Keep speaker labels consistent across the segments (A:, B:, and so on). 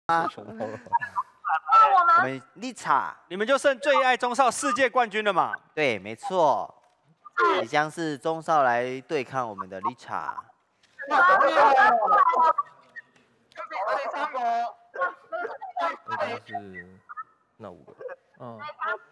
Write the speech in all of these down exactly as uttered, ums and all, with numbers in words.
A: 我们丽莎，
B: 你们就剩最爱中少世界冠军了嘛？
A: 对，没错，即将是中少来对抗我们的丽莎。
C: 我哋三個，
D: 应该是那五个。
E: 嗯，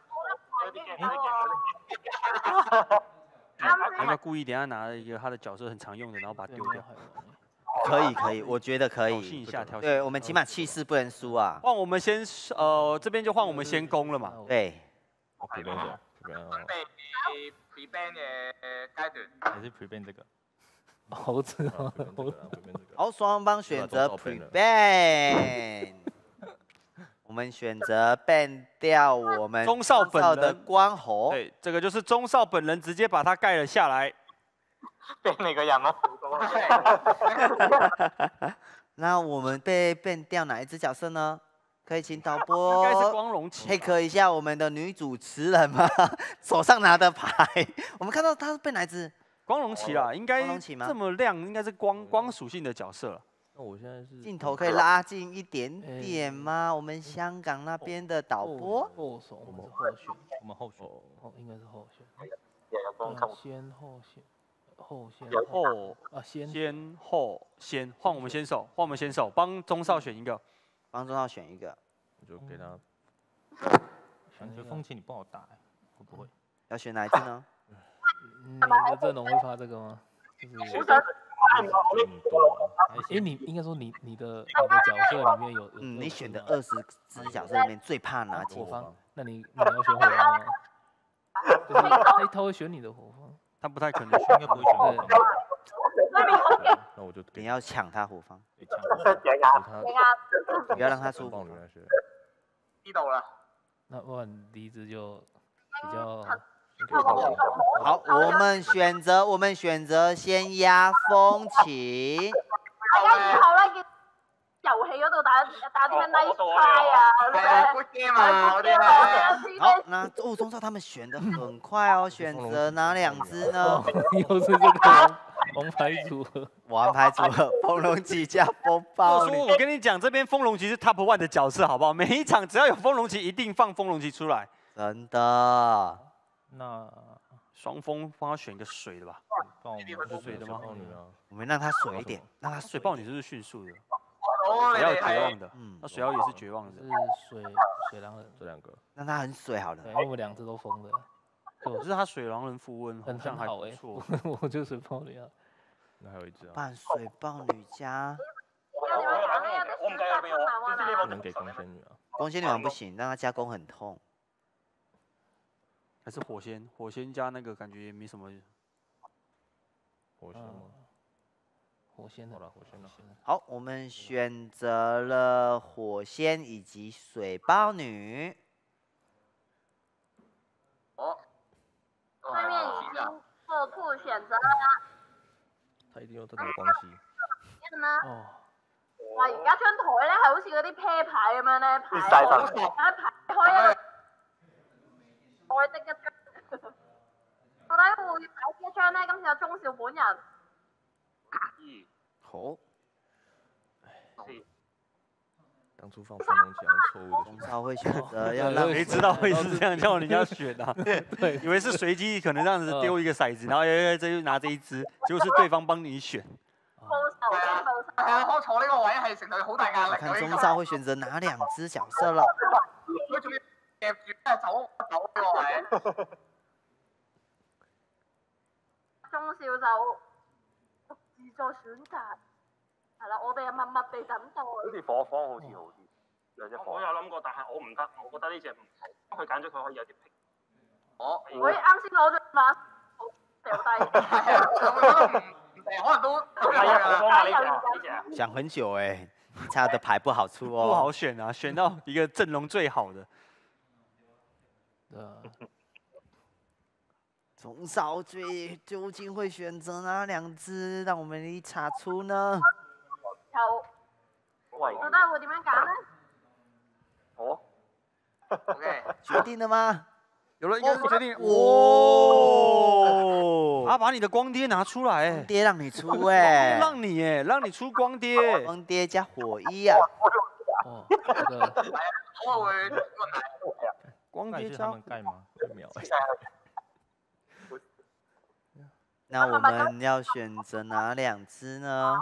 B: 要不要故意等下拿一个他的角色很常用的，然后把它丢掉？
A: 可以可以，我觉得可以。
B: 挑衅一下，挑衅。
A: 对，我们起码气势不能输啊。
B: 换我们先，呃，这边就换我们先攻了嘛。
A: 对。
D: prevent 这样 prevent
C: 準備 prevent 嘅階段。
D: 还是 prevent 这个？
E: 猴子
D: 啊，prevent 这个啊，prevent 这个。
A: 好，双方选择 prevent。我们选择 ban 掉我们
B: 中少本人
A: 的光猴。
B: 对，这个就是中少本人直接把它盖了下来。
C: 俾你個人咯。
A: 那我们被 ban 掉哪一只角色呢？可以请导播
B: 应该是光荣旗。
A: 配合一下我们的女主持人吗？手上拿的牌，我们看到她是被哪一只？
B: 光荣旗啦，应该
A: 光荣旗吗
B: 这么亮，应该是光光属性的角色了。
D: 那我现在是
A: 镜头可以拉近一点点吗？我们香港那边的导播。
E: 后手，我们是后选，
D: 我们后选。
E: 哦，应该是后选。
C: 有光
E: 嗯先后选，后先
B: 后
E: 啊先
B: 先后先，换我们先手，换我们先手，帮中少选一个。
A: 帮中少选一个，
D: 我就给他。感觉风琴你不好打，会不会？
A: 要选哪一只呢？
E: 你的阵容会发这个吗？就是
D: 嗯，多啊。
E: 哎，你应该说你你的你的角色里面有，
A: 嗯，你选的二十只角色里面最怕哪几个？
E: 火方，那你你要选火方吗？就是他他会选你的火方，
B: 他不太可能选，
D: 应该不会选火方。那我就
A: 你要抢他火方，
D: 给抢，给他，
A: 不要让他出
D: 帮女那些。
C: 知道啦。
E: 那不然第一只就比較。
A: 好，我們選擇，我們選擇先壓風琴。
F: 大家以後咧，見遊戲嗰度打打啲咩 nice try 啊，嗰啲
C: good game 啊，嗰啲咧。
A: 好，那哦，中少他們選得很快哦，選擇哪兩隻呢？
E: 又是這個王牌組合，
A: 王牌組合，風龍旗加風暴女。
B: 我說，我跟你講，這邊風龍旗是 top one 的角色，好不好？每一場只要有風龍旗，一定放風龍旗出來。
A: 真的。
D: 那
B: 雙峰幫他選一個水的吧？
D: 幫我們是水的嗎？
A: 我們讓他水一點，讓他
B: 水豹女就是迅速的，
C: 哦，
B: 水妖絕望的，
A: 嗯，
B: 那水妖也是絕望的。
E: 是水水狼人
D: 這兩個，
A: 讓他很水好了。
E: 對，因為我們兩隻都瘋的，
B: 可是他水狼人符文好
E: 很
B: 像還不
E: 很好哎，
B: 錯。
E: 我就水豹女啊，
D: 那還有一隻啊，
A: 扮水豹女加
F: 有點樣揀咧？有啲選擇困難喎，係咪？
D: 不能給光仙女啊，
A: 光仙女王不行，讓他加攻很痛。
B: 還是火仙，火仙加那個感覺也沒什麼。
D: 火仙嗎？
E: 火仙
D: 好了，火仙了。
A: 好，我們選擇了火仙以及水豹女。
C: 哦。
F: 對面已經做出選擇啦。
D: 他一定有這種關係。
F: 咩啊？
E: 哦，
F: 哇！而家張台咧係好似嗰啲啤牌咁樣咧，排
C: 晒
F: 開一排開一個。我的一張，到底會擺邊一張咧？今次有鐘少本人。
A: 好。
D: 當初放風龍旗係錯誤的
A: 中少會選擇要讓，
B: 誰知道會是這樣叫人家選啊？對，以為是隨機，可能這樣子丟一個骰子，然後誒這就拿這一支，結果是對方幫你選。
F: 報仇先報仇。
C: 係啊，我坐呢個位係承受好大壓力。
A: 看中少會選擇哪兩隻角色了？
C: 佢仲要夾住咧走走呢個位。
F: 中少就獨自作選擇，係啦，我哋又默默地等待。
G: 好似火方好似好啲，兩隻火。我有諗過，但係我唔得，我覺得呢隻唔好。佢揀咗佢可以有條皮。
C: 我
F: 喂，啱先攞咗馬掉低。
C: 可能都
G: 係啊，火方啊呢隻呢隻啊。
A: 想很久哎，他的牌不好出哦。
B: 不好選啊，選到一個陣容最好的。
E: 對啊。
A: 中少最究竟會選擇哪兩隻？讓我們一查出呢？
F: 有，到底會點樣揀呢？
G: 好
C: ，OK，
A: 決定了嗎？
B: 有了，應該是決定。
A: 哦，
B: 他把你的光爹拿出來，
A: 光爹讓你出哎，
B: 讓你哎，讓你出光爹，
A: 光爹加火衣啊。
E: 哦，这个
C: 我會問
D: 盖是他
B: 光碟加
D: 们盖吗？很妙哎。
A: 那我们要选择哪两只呢？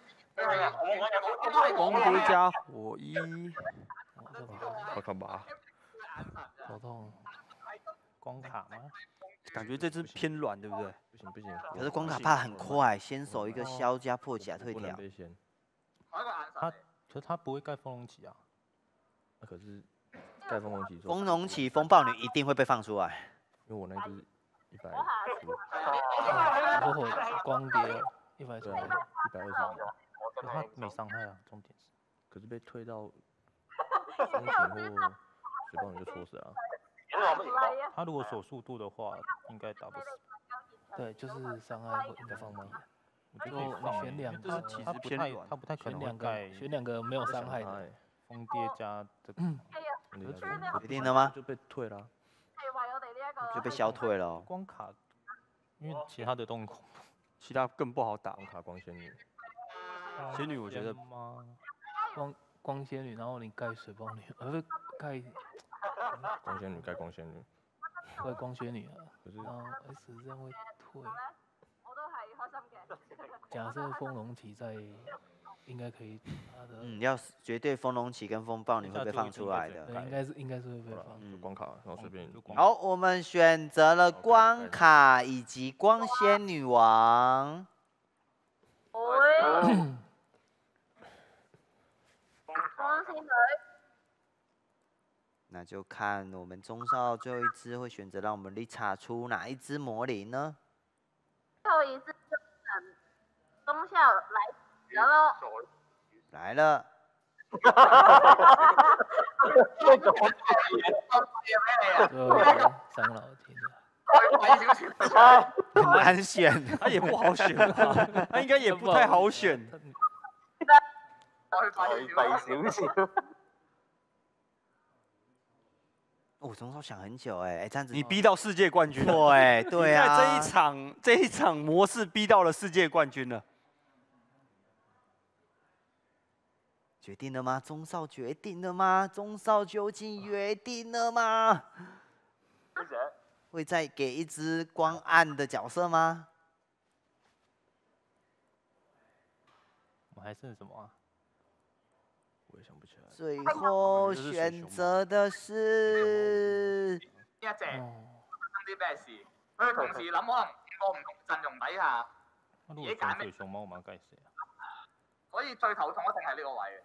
B: 光碟加火一，
E: 哦这个
D: 好看吧？
E: 头痛。
D: 光卡吗？
B: 感觉这只偏软，对不对？
D: 不行不行，
A: 可是光卡怕很快，先手一个削加破甲退
D: 不能
A: 条。
D: 被先。
C: 我一個眼神
D: 他可是他不会盖风龙旗啊。那可是盖风龙旗做，
A: 风龙起风暴女一定会被放出来。
D: 因为我那只一百
F: 我下
D: 出，
E: 哦，光碟一百出
D: 对，啊，一百二十几，
G: 我真
D: 他
G: 係
D: 没伤害啊，重点是。可是被推到风琴或水暴你就戳死了啊。
G: 因為我乜嘢
F: 嚟啊！
D: 他如果手速度的话，应该打不死。
E: 对，就是伤害会
D: 要放吗？我觉得
E: 哦
D: 可以放欸，
E: 你选两
D: 因为
E: 个
B: 这是体
D: 他不太
B: 质偏软
D: 他不太可
E: 选两
D: 能会盖
E: 个，选两个没有伤害的。
D: 的。风跌加这个，风跌加这个
A: 决定了吗？
D: 就被退了啊。
F: 係為我哋呢一個
A: 就被消退了哦。
D: 光卡，因为其他的都很恐怖。
B: 其他更不好打。
D: 光卡光仙女，
B: 仙女我觉得
D: 吗？
E: 光光仙女，然后你盖水暴女，呃，不盖
D: 光仙女盖光仙女，
E: 盖光仙女啊，
D: 可是
E: 然後 S 这样会退。
F: 我都係開心嘅。
E: 假设风龙旗在，应该可以把它的，
A: 嗯，要是绝对风龙起跟风暴女会被放出来的。
E: 对，应该是应该是会被
D: 好啦
E: 放。
A: 嗯
D: 就光卡，然后随便
E: 就光
A: 好，我们选择了光卡以及光仙女王。
F: 會光仙女，
A: 那就看我们中少最后一只会选擇讓我們 Lisa 出哪一只魔靈呢？
F: 最後一次嗯，中校來了咯。
A: 來了，
E: 最後一個三老天的，
C: 睇少少。
A: 很難選。
B: 他也不好选吧？他应该也不太好选。
C: 我去快少少。
A: 我中少想很久哎、哎、這樣子
B: 你逼到世界冠軍了。
A: 對對啊，
B: 你在这一场这一场模式逼到了世界冠军了。
A: 決定了嗎？中少決定了嗎？中少究竟決定了嗎？
G: 小姐，
A: 會再給一隻光暗的角色嗎？
D: 我们还剩什么啊？我也想不起来。
A: 最後選擇的是
C: 呢一隻
E: 哦，
C: 發生啲咩事？佢同時諗可能五個唔同陣容底下，
D: 那如果选水熊猫，我们要盖谁啊？
C: 所以最頭痛一定係呢個位。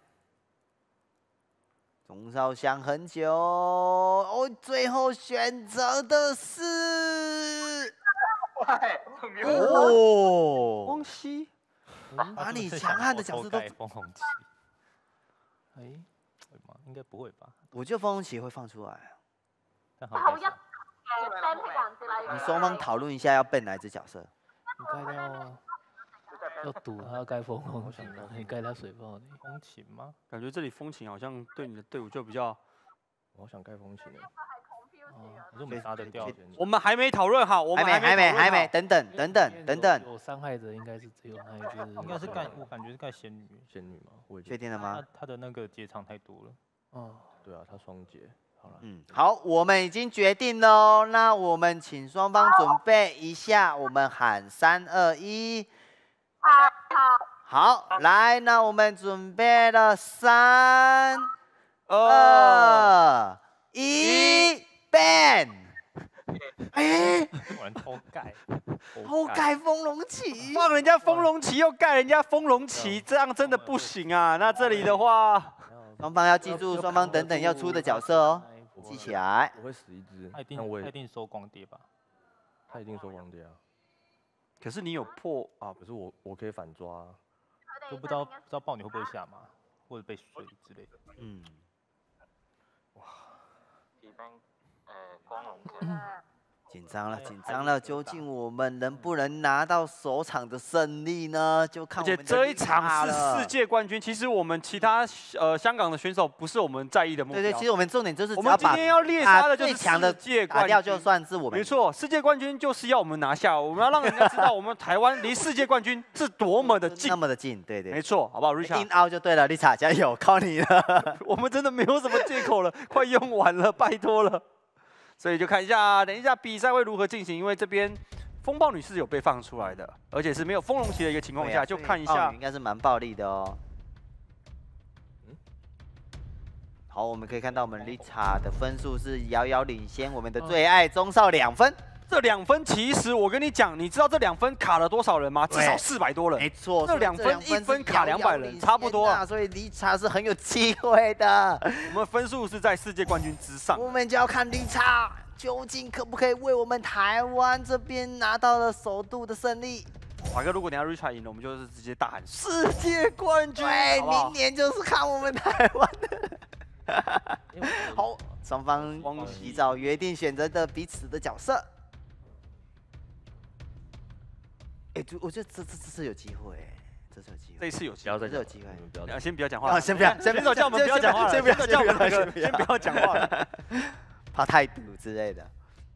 A: 中少想很久，哦，最後選擇的是
C: 喂，仲要
A: 哦
B: 光，熙，
A: 把你强悍的角色都
D: 盖风红旗，
E: 哎，
D: 会吗？应该不会吧？
A: 我覺得風龍旗會放出來。
D: 但
F: 後一
D: 好盖啥？
F: 嘅 band 嘅環節嚟
A: 你
F: 嘅。
A: 雙方討論一下要 ban 哪一隻角色。
E: 你蓋到要賭他要蓋風龍旗，你蓋他水暴女，
D: 风琴吗？
B: 感觉这里风琴好像对你的队伍就比較。
D: 我好想盖风琴呢。
E: 哦，
D: 可是我们杀得掉。
B: 我们还没讨论好，我们
A: 還沒，還沒，
B: 沒討論
A: 還沒，
B: 好。
A: 等等，等等，等等，
E: 有傷害的應該是只有那一隻，
D: 应该是盖，我感觉是盖仙女，仙女嘛，我也觉得。
A: 確定了嗎
D: 他？他的那个接场太多了。
E: 哦，
D: 对啊，他双节。好了，
A: 嗯，好，我們已經決定了哦。那我們請雙方準備一下，我們喊三二一。好，來，那我們準備了三二一 ban。哎，
D: 突然偷盖，
A: 偷蓋風龍旗。
B: 放人家風龍旗又蓋人家風龍旗，這樣真的不行啊！那這裡的話，
A: 雙方要記住，雙方等等要出的角色哦，記起來。
D: 我會死一只， 他一定但我也他一定收光碟吧？
A: 他一定收光碟啊。
B: 可是你有破啊，
A: 可是我我可以反抓啊。
D: 就不知道不知道豹女会不会下马，或者被水之类的。
A: 嗯，
G: 士兵誒光龍嘅，
A: 紧张了，紧张了，究竟我们能不能拿到首场的胜利呢？就看我们
B: 而且这一场是世界冠军，其实我们其他呃香港的选手不是我们在意的目标。
A: 对对，其实我们重点就是
B: 我们今天要猎杀的就是
A: 最强的
B: 世界冠军，
A: 打掉就算是我们。
B: 没错，世界冠军就是要我们拿下，我们要让人家知道我们台湾离世界冠军是多么的近，
A: 那么的近，对对。
B: 没错，好不好 ？Richard，
A: 硬凹就对了 ，Richard 加油，靠你了。
B: 我们真的没有什么借口了，快用完了，拜托了。所以就看一下，等一下比赛会如何进行，因为这边风暴女是有被放出来的，而且是没有风龙旗的一个情况下，就看一下，
A: 应该是蛮暴力的哦。好，我们可以看到我们 Lisa 的分数是遥遥领先我们的最爱钟少两分。
B: 这两分其实我跟你讲，你知道这两分卡了多少人吗？至少四百多人。
A: 没错，
B: 这两分一分卡两百人，差不多。
A: 所以 Lisa 是很有机会的。
B: 我们分数是在世界冠军之上。
A: 我们就要看 Lisa 究竟可不可以为我们台湾这边拿到了首度的胜利。
B: 华哥，如果你要 Richard 赢了，我们就是直接大喊世界冠军。
A: 对，明年就是看我们台湾的。好，双方依照约定选择的彼此的角色。哎，我觉得这这这次有机会，这次有机会，
B: 这一次有机
D: 会，
A: 这次有机会。
D: 不要，
B: 先不要讲话了，
A: 先不要，先
B: 选手叫我们不要讲话了，
A: 先不要
B: 叫我们那个先不要讲话了，
A: 怕太堵之类的。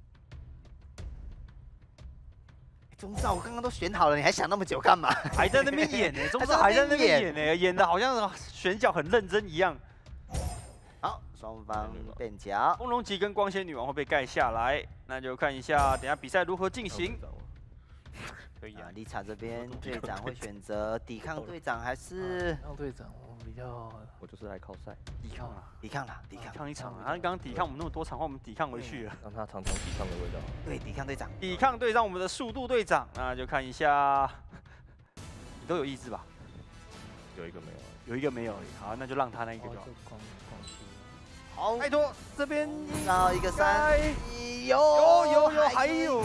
A: 钟少，我刚刚都选好了，你还想那么久干嘛？
B: 还在那边演呢，钟少还在那边演呢，演的好像选角很认真一样。
A: 好，双方变角，
B: 风龙旗跟光纤女王会被盖下来，那就看一下等下比赛如何进行。可以啊，
A: 丽莎这边队长会选择抵抗队长还是？
E: 让队长，我比较，
D: 我就是来靠赛，
B: 抵抗啊，
A: 抵抗啦，抵抗，
B: 抵抗一场啊！他刚刚抵抗我们那么多场，我们抵抗回去了，
D: 让他尝尝抵抗的味道。
A: 对，抵抗队长，
B: 抵抗队长我们的速度队长，那就看一下，你都有意志吧？
D: 有一个没有，
B: 有一个没有，好，那就让他那一个就好。
A: 好，
B: 拜托这边
A: 然后一个三，有
B: 有有有，还有。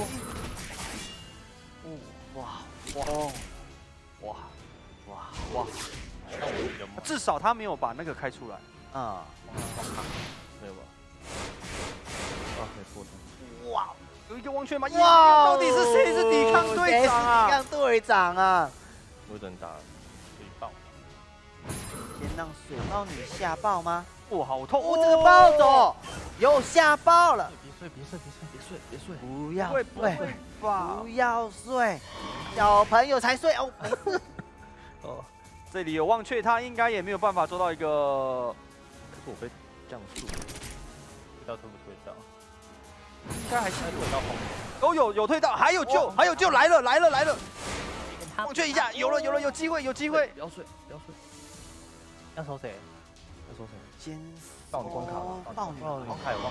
B: 哇哇哇哇哇！至少他没有把那个开出来。
A: 啊，
D: 没有吧？啊，没破绽。
B: 哇，有一个王雀吗？
A: 哇，
B: 到底是谁是抵抗队长啊？
A: 抵抗队长啊！
D: 我只能打水爆。
A: 先让水豹女下爆吗？
B: 哇，好痛！
A: 哦，这个暴走又下爆了。
E: 别睡，别睡，别睡，别睡，别睡！
A: 不要
B: 睡，不会吧？
A: 不要睡，小朋友才睡哦。
B: 哦，这里有忘却，他应该也没有办法做到一个。
D: 可是我被降速，退到退不退到？
B: 应该还是有到后面。都有有退到，还有救，还有救来了来了来了！忘却一下，有了有了有机会有机会。
D: 不要睡，不要睡。
E: 要收谁？
D: 要收谁？
A: 先
D: 爆你关卡了，
A: 爆你
E: 爆你
D: 开忘。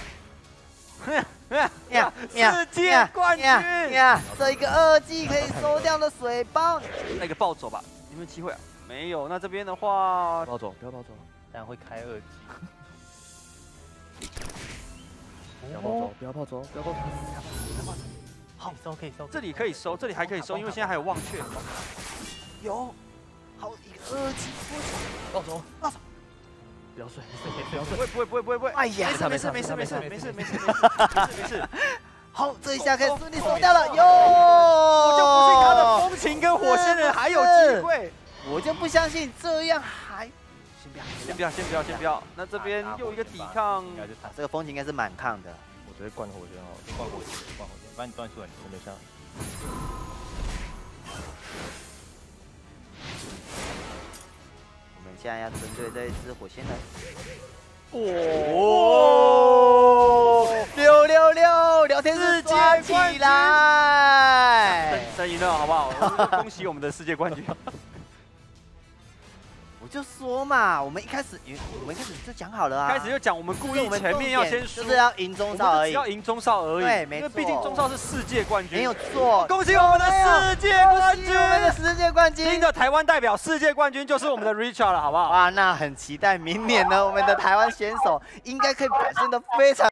A: 呀
B: 世界冠军
A: 呀！这一个二技可以收掉的水包，
B: 那个暴走吧，有没有机会啊？没有。那这边的话，
D: 不要走，不要暴走，
E: 这样会开二技。
D: 不要暴走，不要暴走，不要暴走。
E: 好，收可以收，
B: 这里可以收，这里还可以收，因为现在还有忘却。
A: 有，好一个二技，
E: 暴走，暴走。不要睡，不要睡，
B: 不会不会不会不会不会。
A: 哎呀，
B: 没事没事没事没事没事没事没事没事。
A: 好，这一下可以顺利收掉了，哟！
B: 我就不信他的风琴跟火星人还有机会，
A: 我就不相信这样还。先不要，
B: 先不要先不要先不要。那这边又一个抵抗，
A: 这个风琴应该是满抗的。
D: 我直接灌火箭哦，灌火箭，灌火箭，把你断出来，我没下。
A: 现在要针对这一只火星人。
B: 哦，
A: 六六六，聊天室刷起来！
B: 神赢了，好不好？恭喜我们的世界冠军！
A: 我就说嘛，我们一开始，我们一开始就讲好了啊。
B: 开始就讲，我们故意前面要先输，
A: 就是要赢钟少而已，
B: 要赢钟少而已。
A: 对，没错。
B: 因为毕竟钟少是世界冠军，
A: 没有错。
B: 恭喜我们的世界冠军！
A: 我们的世界冠军，
B: 新的台湾代表世界冠军就是我们的 Richard 了，好不好？
A: 哇，那很期待明年呢，我们的台湾选手应该可以表现得非常